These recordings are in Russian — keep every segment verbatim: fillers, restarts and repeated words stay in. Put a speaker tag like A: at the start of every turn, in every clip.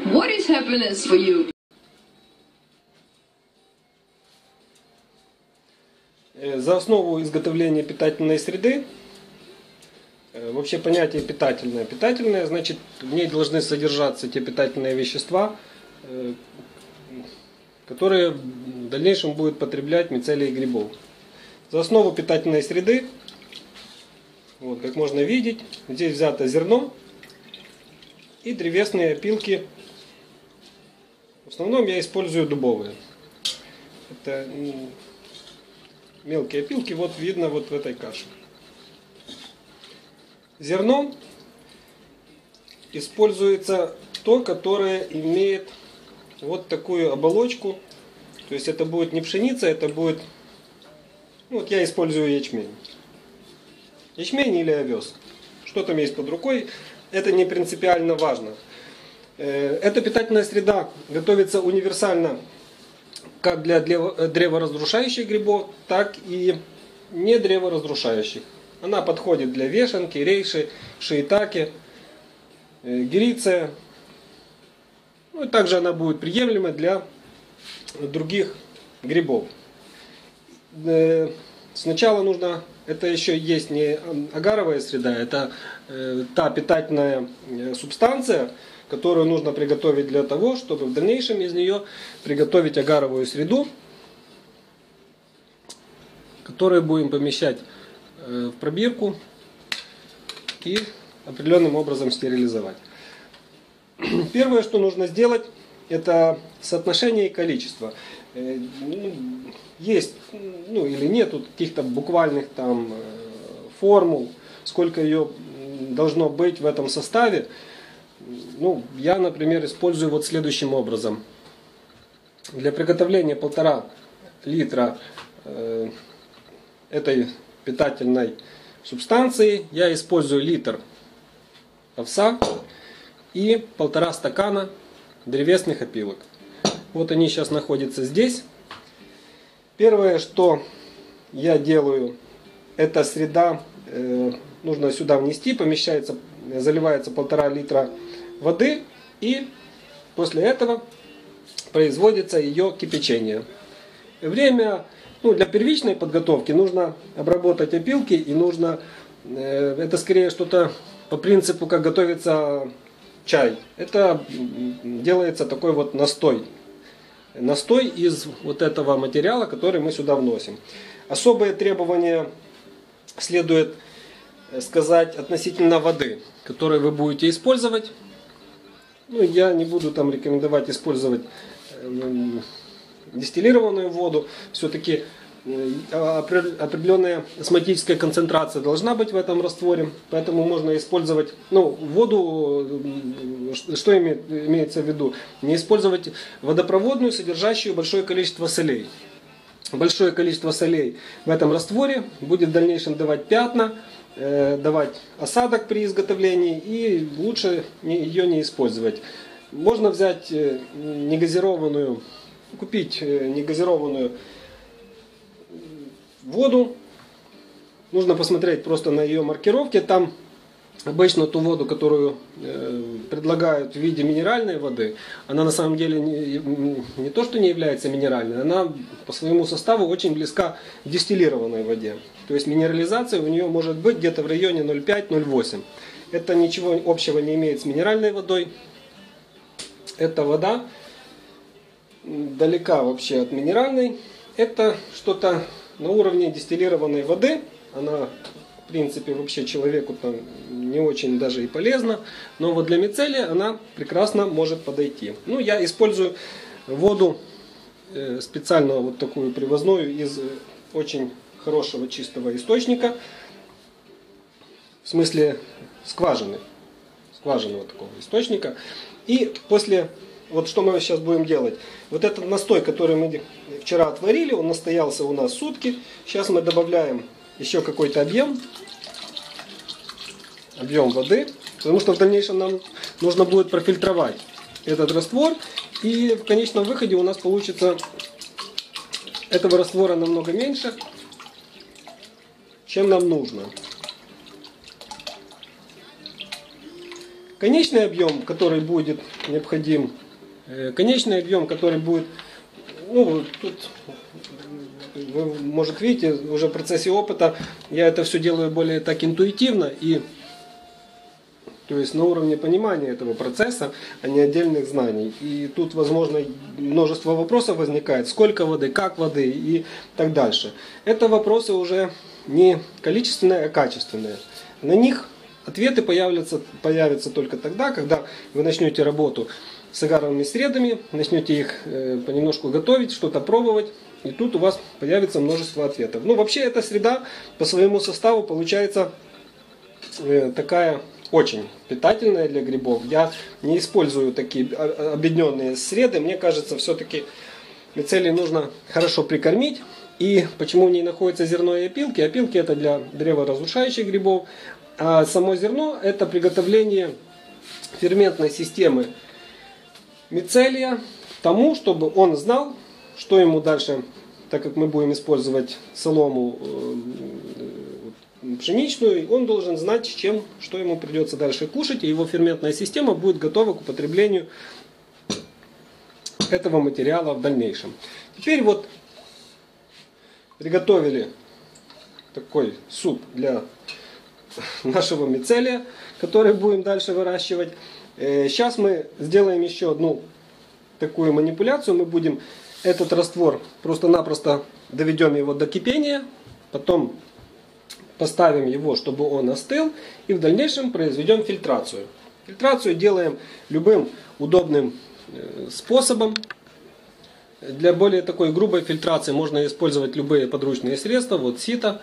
A: What is happiness for you?
B: За основу изготовления питательной среды, вообще понятие питательное. Питательное, значит, в ней должны содержаться те питательные вещества, которые в дальнейшем будут потреблять мицелий грибов. За основу питательной среды, вот, как можно видеть, здесь взято зерно и древесные опилки. В основном я использую дубовые. Это мелкие опилки, вот видно вот в этой каше. Зерно используется то, которое имеет вот такую оболочку. То есть это будет не пшеница, это будет... Ну, вот я использую ячмень. Ячмень или овес. Что там есть под рукой, это не принципиально важно. Эта питательная среда готовится универсально как для древоразрушающих грибов, так и не древоразрушающих. Она подходит для вешенки, рейши, шиитаке, гириция. Ну и также она будет приемлема для других грибов. Сначала нужно, это еще есть не агаровая среда, это та питательная субстанция, которую нужно приготовить для того, чтобы в дальнейшем из нее приготовить агаровую среду, которую будем помещать в пробирку и определенным образом стерилизовать. Первое, что нужно сделать, это соотношение и количество. Есть, ну или нету каких-то буквальных там формул, сколько ее должно быть в этом составе. Ну, я, например, использую вот следующим образом. Для приготовления полтора литра э, этой питательной субстанции я использую литр овса и полтора стакана древесных опилок. Вот они сейчас находятся здесь. Первое, что я делаю, это среда, э, нужно сюда внести, помещается, заливается полтора литра воды, и после этого производится ее кипячение. Время, ну, для первичной подготовки нужно обработать опилки, и нужно, э, это скорее что-то по принципу, как готовится чай. Это делается такой вот настой. Настой из вот этого материала, который мы сюда вносим. Особые требования следует сказать относительно воды, которую вы будете использовать. Ну, я не буду там рекомендовать использовать э, дистиллированную воду. Все-таки э, определенная осмотическая концентрация должна быть в этом растворе. Поэтому можно использовать, ну, воду, что имеет, имеется в виду? Не использовать водопроводную, содержащую большое количество солей. Большое количество солей в этом растворе будет в дальнейшем давать пятна, давать осадок при изготовлении, и лучше ее не использовать. Можно взять негазированную, купить негазированную воду. Нужно посмотреть просто на ее маркировке. Там обычно ту воду, которую предлагают в виде минеральной воды, она на самом деле не, не то, что не является минеральной, она по своему составу очень близка к дистиллированной воде. То есть минерализация у нее может быть где-то в районе ноль пять — ноль восемь. Это ничего общего не имеет с минеральной водой. Эта вода далека вообще от минеральной. Это что-то на уровне дистиллированной воды. Она, в принципе, вообще человеку там не очень даже и полезна. Но вот для мицелия она прекрасно может подойти. Ну, я использую воду специальную, вот такую привозную, из очень хорошего чистого источника, в смысле скважины, скважинного такого источника. И после, вот что мы сейчас будем делать, вот этот настой, который мы вчера отварили, он настоялся у нас сутки. Сейчас мы добавляем еще какой-то объем, объем воды, потому что в дальнейшем нам нужно будет профильтровать этот раствор, и в конечном выходе у нас получится этого раствора намного меньше, чем нам нужно. В конечный объем, который будет необходим, конечный объем, который будет, ну, тут, вы, может, видите, уже в процессе опыта я это все делаю более так интуитивно, и, то есть на уровне понимания этого процесса, а не отдельных знаний. И тут, возможно, множество вопросов возникает, сколько воды, как воды и так дальше. Это вопросы уже не количественные, а качественные. На них ответы появятся, появятся только тогда, когда вы начнете работу с агаровыми средами, начнете их э, понемножку готовить, что-то пробовать, и тут у вас появится множество ответов. Ну, вообще, эта среда по своему составу получается э, такая очень питательная для грибов. Я не использую такие объединенные среды. Мне кажется, все-таки мицелий нужно хорошо прикормить. И почему в ней находится зерно и опилки? Опилки это для древоразрушающих грибов, а само зерно это приготовление ферментной системы мицелия тому, чтобы он знал, что ему дальше, так как мы будем использовать солому пшеничную, он должен знать, с чем, что ему придется дальше кушать, и его ферментная система будет готова к употреблению этого материала в дальнейшем. Теперь вот приготовили такой суп для нашего мицелия, который будем дальше выращивать. Сейчас мы сделаем еще одну такую манипуляцию. Мы будем этот раствор просто-напросто доведем его до кипения, потом поставим его, чтобы он остыл, и в дальнейшем произведем фильтрацию. Фильтрацию делаем любым удобным способом. Для более такой грубой фильтрации можно использовать любые подручные средства. Вот сито.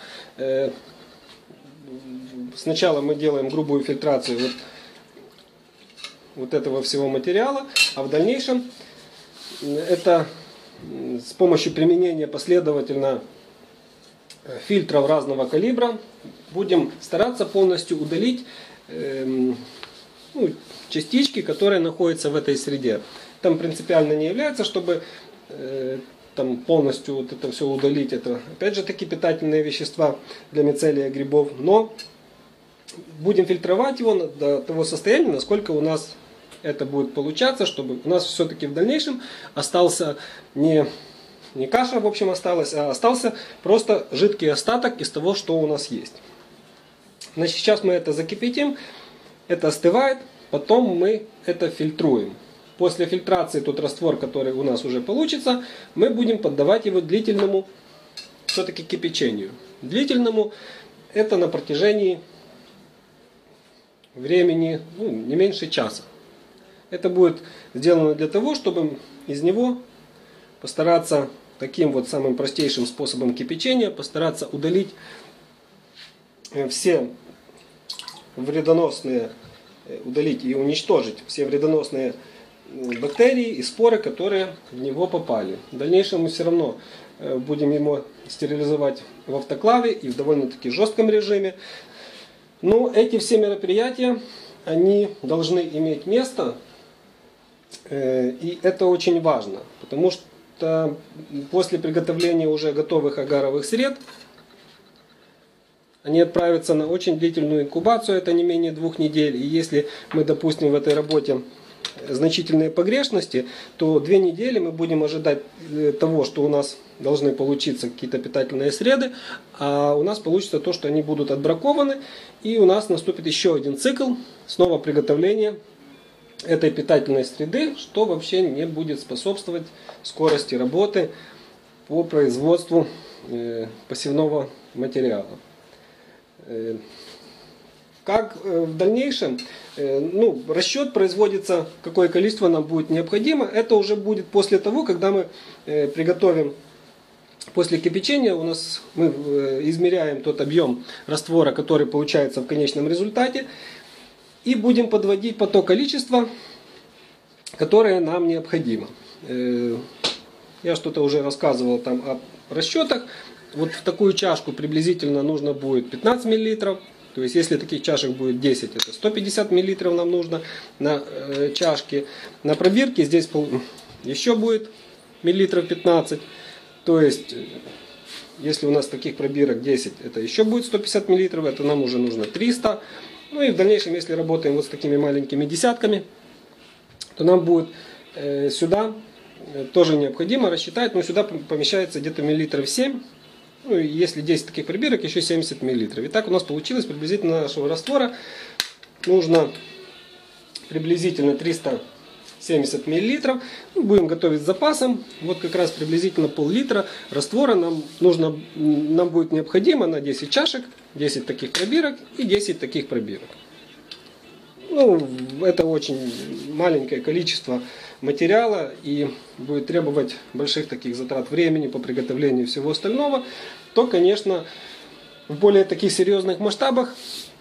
B: Сначала мы делаем грубую фильтрацию вот, вот этого всего материала, а в дальнейшем это с помощью применения последовательно фильтров разного калибра будем стараться полностью удалить э, ну, частички, которые находятся в этой среде. Там принципиально не является, чтобы э, там полностью вот это все удалить. Это опять же таки питательные вещества для мицелия грибов. Но будем фильтровать его до того состояния, насколько у нас это будет получаться, чтобы у нас все-таки в дальнейшем остался не Не каша, в общем, осталась, а остался просто жидкий остаток из того, что у нас есть. Значит, сейчас мы это закипятим, это остывает, потом мы это фильтруем. После фильтрации тот раствор, который у нас уже получится, мы будем поддавать его длительному все-таки кипячению. Длительному это на протяжении времени ну, не меньше часа. Это будет сделано для того, чтобы из него постараться таким вот самым простейшим способом кипячения постараться удалить все вредоносные, удалить и уничтожить все вредоносные бактерии и споры, которые в него попали. В дальнейшем мы все равно будем его стерилизовать в автоклаве и в довольно-таки жестком режиме. Но эти все мероприятия, они должны иметь место, и это очень важно, потому что после приготовления уже готовых агаровых сред они отправятся на очень длительную инкубацию, это не менее двух недель. И если мы допустим в этой работе значительные погрешности, то две недели мы будем ожидать того, что у нас должны получиться какие-то питательные среды, а у нас получится то, что они будут отбракованы, и у нас наступит еще один цикл снова приготовления этой питательной среды, что вообще не будет способствовать скорости работы по производству э, посевного материала. Э, как э, в дальнейшем, э, ну, расчет производится, какое количество нам будет необходимо, это уже будет после того, когда мы э, приготовим, после кипячения у нас мы э, измеряем тот объем раствора, который получается в конечном результате, и будем подводить по то количество, которое нам необходимо. Я что-то уже рассказывал там о расчетах. Вот в такую чашку приблизительно нужно будет пятнадцать миллилитров. То есть если таких чашек будет десять, это сто пятьдесят миллилитров нам нужно на чашке. На пробирке здесь еще будет миллилитров пятнадцать. То есть если у нас таких пробирок десять, это еще будет сто пятьдесят миллилитров, это нам уже нужно триста. Ну и в дальнейшем, если работаем вот с такими маленькими десятками, то нам будет э, сюда э, тоже необходимо рассчитать, но сюда помещается где-то миллилитров семь. Ну и если десять таких пробирок, еще семьдесят миллилитров. Итак, у нас получилось приблизительно нашего раствора нужно приблизительно триста семьдесят миллилитров. Ну, будем готовить с запасом. Вот как раз приблизительно пол-литра раствора нам, нужно, нам будет необходимо на десять чашек, десять таких пробирок и десять таких пробирок. Ну, это очень маленькое количество материала и будет требовать больших таких затрат времени по приготовлению всего остального, то, конечно, в более таких серьезных масштабах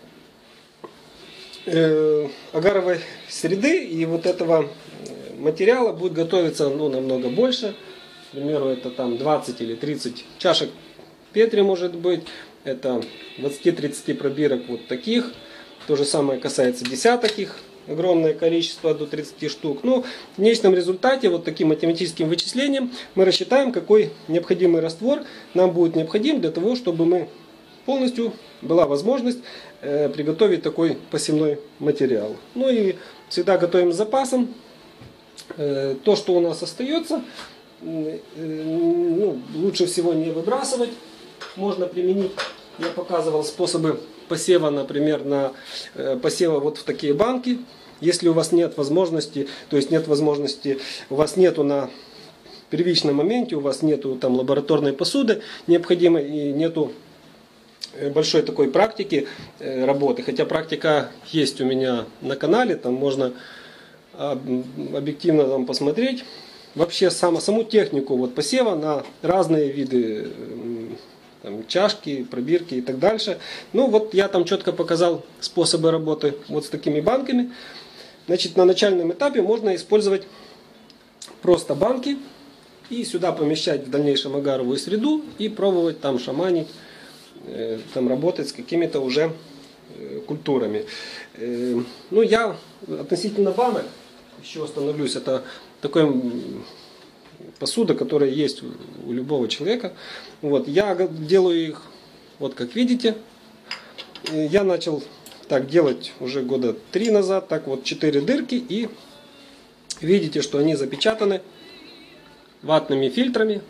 B: э, агаровой среды и вот этого материала будет готовиться ну, намного больше. К примеру, это там двадцать или тридцать чашек Петри может быть, это двадцать-тридцать пробирок вот таких. То же самое касается десяток их, огромное количество, до тридцати штук. Но в конечном результате, вот таким математическим вычислением, мы рассчитаем, какой необходимый раствор нам будет необходим для того, чтобы мы полностью была возможность э, приготовить такой посевной материал. Ну и всегда готовим с запасом. Э, то, что у нас остается, э, ну, лучше всего не выбрасывать. Можно применить, я показывал способы посева, например, на э, посева вот в такие банки. Если у вас нет возможности, то есть нет возможности, у вас нету на первичном моменте, у вас нету там лабораторной посуды необходимой и нету большой такой практики э, работы. Хотя практика есть у меня на канале, там можно объективно там посмотреть. Вообще само, саму технику вот посева на разные виды там, чашки, пробирки и так дальше. Ну вот я там четко показал способы работы вот с такими банками. Значит, на начальном этапе можно использовать просто банки и сюда помещать в дальнейшем агаровую среду и пробовать там шаманить, э, там работать с какими-то уже э, культурами. Э, ну я относительно банок еще остановлюсь. Это такой посуда, которая есть у любого человека. Вот, я делаю их, вот как видите. Я начал так делать уже года три назад. Так вот, четыре дырки. И видите, что они запечатаны ватными фильтрами.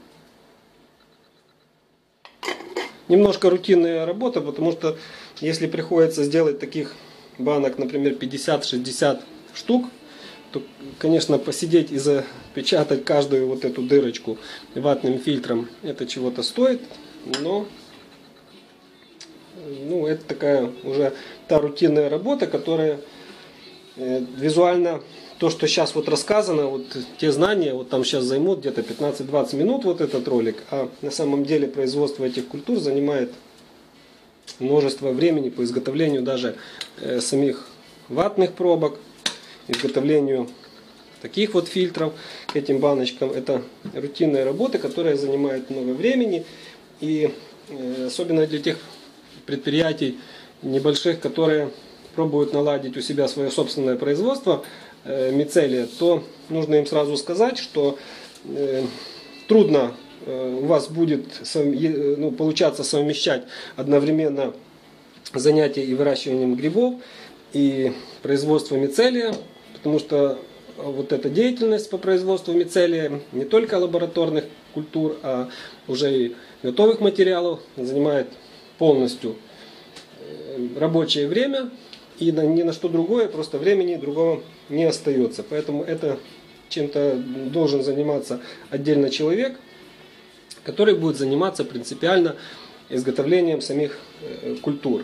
B: Немножко рутинная работа, потому что если приходится сделать таких банок, например, пятьдесят-шестьдесят штук, то, конечно, посидеть и запечатать каждую вот эту дырочку ватным фильтром, это чего-то стоит, но ну, это такая уже та рутинная работа, которая э, визуально, то, что сейчас вот рассказано, вот те знания, вот там сейчас займут где-то пятнадцать-двадцать минут вот этот ролик, а на самом деле производство этих культур занимает множество времени по изготовлению даже э, самих ватных пробок, изготовлению таких вот фильтров к этим баночкам. Это рутинная работа, которая занимает много времени. И э, особенно для тех предприятий небольших, которые пробуют наладить у себя свое собственное производство э, мицелия, то нужно им сразу сказать, что э, трудно э, у вас будет сов... ну, получаться совмещать одновременно занятия и выращиванием грибов и производство мицелия. Потому что вот эта деятельность по производству мицелия не только лабораторных культур, а уже и готовых материалов занимает полностью рабочее время. И ни на что другое, просто времени другого не остается. Поэтому это чем-то должен заниматься отдельно человек, который будет заниматься принципиально изготовлением самих культур.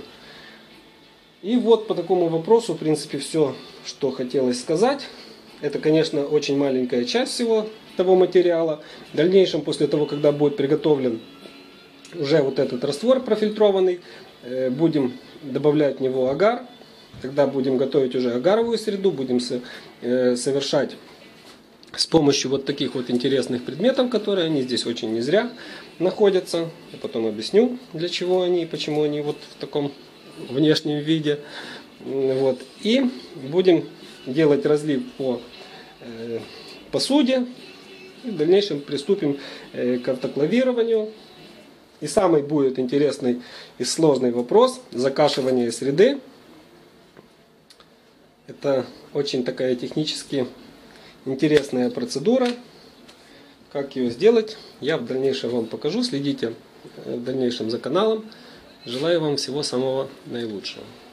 B: И вот по такому вопросу, в принципе, все, что хотелось сказать. Это, конечно, очень маленькая часть всего того материала. В дальнейшем, после того, когда будет приготовлен уже вот этот раствор профильтрованный, будем добавлять в него агар. Тогда будем готовить уже агаровую среду, будем совершать с помощью вот таких вот интересных предметов, которые они здесь очень не зря находятся. Я потом объясню, для чего они и почему они вот в таком внешнем виде. Вот. И будем делать разлив по э, посуде. И в дальнейшем приступим э, к автоклавированию. И самый будет интересный и сложный вопрос — закашивание среды. Это очень такая технически интересная процедура. Как ее сделать, я в дальнейшем вам покажу. Следите в дальнейшем за каналом. Желаю вам всего самого наилучшего.